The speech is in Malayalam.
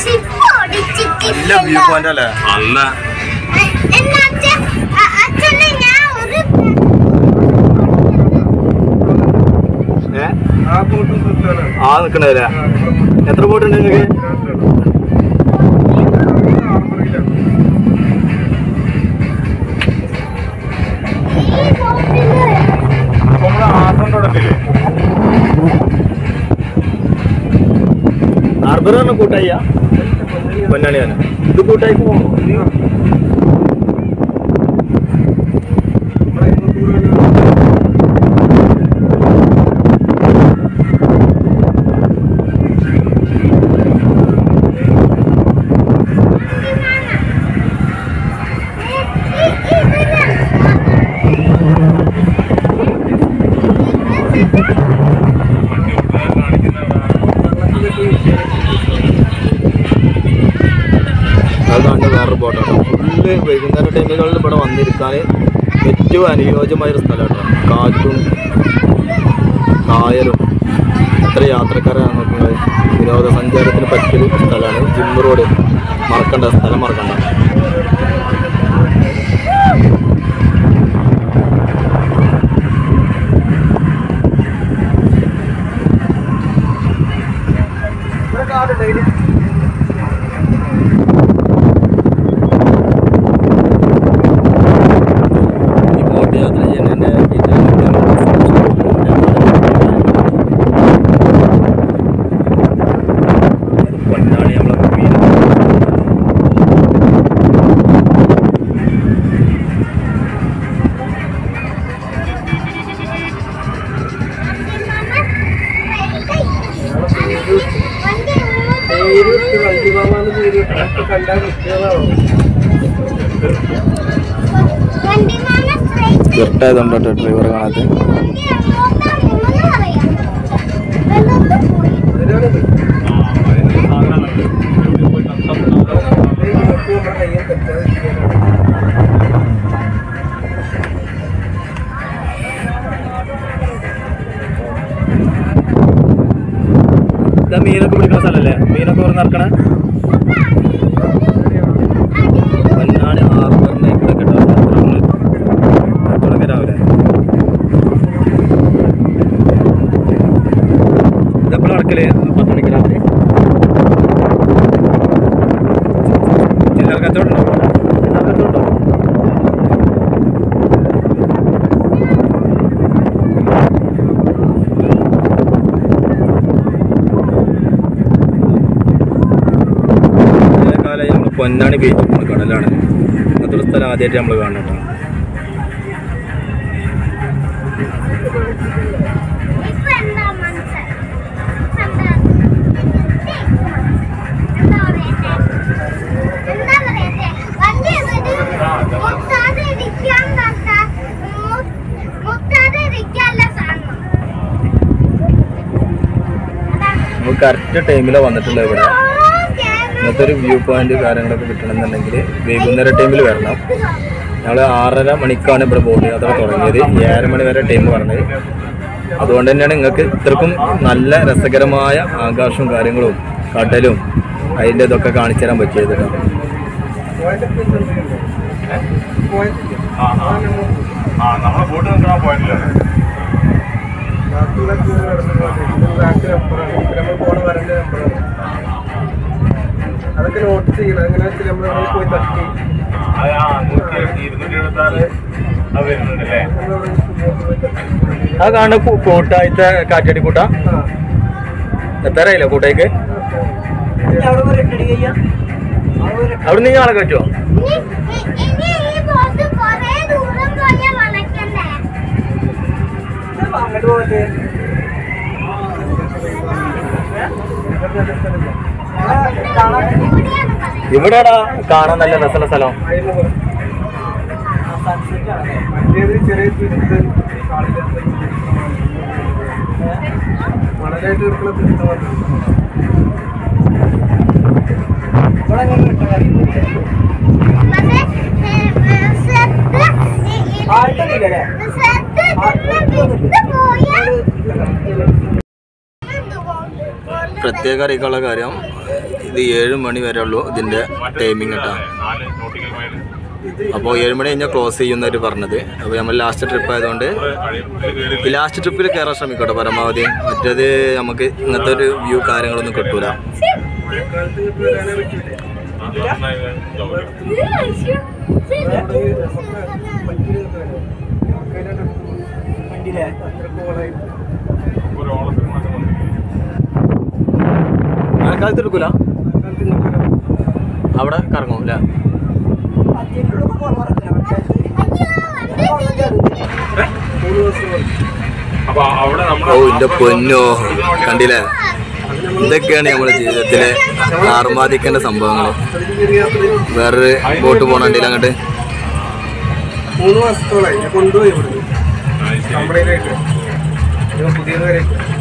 നല്ല വ്യൂ പോയിന്റ് അല്ലേ? നല്ല ആ നിക്കണല്ലേ? എത്ര ബോട്ടുണ്ട് നിങ്ങൾക്ക്? ഹാർബർ പറഞ്ഞ കൂട്ടായിയാ? പൊന്നാണിയാണ്. ഇത് കൂട്ടായിക്ക് പോകണോ? അതാണ് വേറൊരു ബോട്ടാണ്. ഫുള്ള് വൈകുന്നേര ടൈമുകളിൽ ഇവിടെ വന്നിരിക്കാൻ ഏറ്റവും അനുയോജ്യമായൊരു സ്ഥലമാണ്. കാറ്റും കായലും എത്ര യാത്രക്കാരാണ് നോക്കുന്നത്. വിനോദസഞ്ചാരത്തിന് പറ്റിയൊരു സ്ഥലമാണ്. ജിമ്മ് റോഡ് മറക്കണ്ട, സ്ഥലം മറക്കണ്ട. ഇരട്ടായതുണ്ടോ ഡ്രൈവർ കാണാത്ത? മീനൊക്കെ പിടിക്കുന്ന സ്ഥലല്ലേ? മീനൊക്കെ ഇവിടെ നടക്കണേ പൊന്നാണി ഹാർബറിനെ ഇവിടെ കിട്ടാറുണ്ട്. തുടങ്ങി രാവിലെ ഇതെപ്പോഴും നടക്കല് 10 മണിക്ക് രാത്രി. ചില്ലറ കച്ചവടം ഉണ്ടോ? ചില്ലറ കച്ചവടം ഉണ്ടോ? പൊന്നാണി ബീച്ച് കടലാണ്. അങ്ങനത്തെ ഒരു സ്ഥലം ആദ്യമായിട്ട് നമ്മൾ കാണണം കേട്ടോ. നമ്മൾ കറക്റ്റ് ടൈമിലാണ് വന്നിട്ടുള്ളത്. ഇവിടെ ഇങ്ങനത്തെ ഒരു വ്യൂ പോയിന്റ് കാര്യങ്ങളൊക്കെ കിട്ടണമെന്നുണ്ടെങ്കിൽ വൈകുന്നേര ടൈമിൽ വരണം. ഞങ്ങൾ 6:30 മണിക്കാണ് ഇവിടെ ബോട്ട് യാത്ര തുടങ്ങിയത്. 7 മണി വരെ ടൈം പറഞ്ഞത്. അതുകൊണ്ട് തന്നെയാണ് നിങ്ങൾക്ക് ഇത്രക്കും നല്ല രസകരമായ ആകാശവും കാര്യങ്ങളും കടലും അതിൻ്റെ ഇതൊക്കെ കാണിച്ചു തരാൻ പറ്റിയത് കേട്ടോ. അതൊക്കെ നോട്ട് ചെയ്യണം. എങ്ങനെ വെച്ചാൽ നമ്മൾ പോയി തട്ടി ആ കാണുന്ന കൂട്ടായത്തെ കാറ്റടി കൂട്ട എത്രയില്ല കൂട്ടായിക്ക്? അവിടെ നിന്ന് ആളെ പറ്റുമോ? അങ്ങോട്ട് പോകട്ടെ. ഇവിടെടാ കാണാൻ നല്ല രസമുള്ള സ്ഥലം. പ്രത്യേക അറിയിക്കാനുള്ള കാര്യം ഇത് 7 മണി വരെ ഉള്ളൂ ഇതിൻ്റെ ടൈമിങ് കേട്ടോ. അപ്പോൾ 7 മണി കഴിഞ്ഞാൽ ക്ലോസ് ചെയ്യുന്നവർ പറഞ്ഞത്. അപ്പോൾ നമ്മൾ ലാസ്റ്റ് ട്രിപ്പ് ആയതുകൊണ്ട് ഈ ലാസ്റ്റ് ട്രിപ്പിൽ കയറാൻ ശ്രമിക്കട്ടെ പരമാവധി. മറ്റേത് നമുക്ക് ഇങ്ങനത്തെ ഒരു വ്യൂ കാര്യങ്ങളൊന്നും കിട്ടൂല. മഴക്കാലത്ത് എടുക്കൂല, അവിടെ കറങ്ങും അല്ലേ? ഓ എന്റെ പൊന്നോ, കണ്ടില്ലേ? ഇതൊക്കെയാണ് നമ്മുടെ ജീവിതത്തിലെ ആർമാദിക്കേണ്ട സംഭവങ്ങൾ. വേറൊരു ബോട്ട് പോകണ്ടില്ല അങ്ങോട്ട്. 3 മാസത്തോളായി കൊണ്ടുപോയി പുതിയത്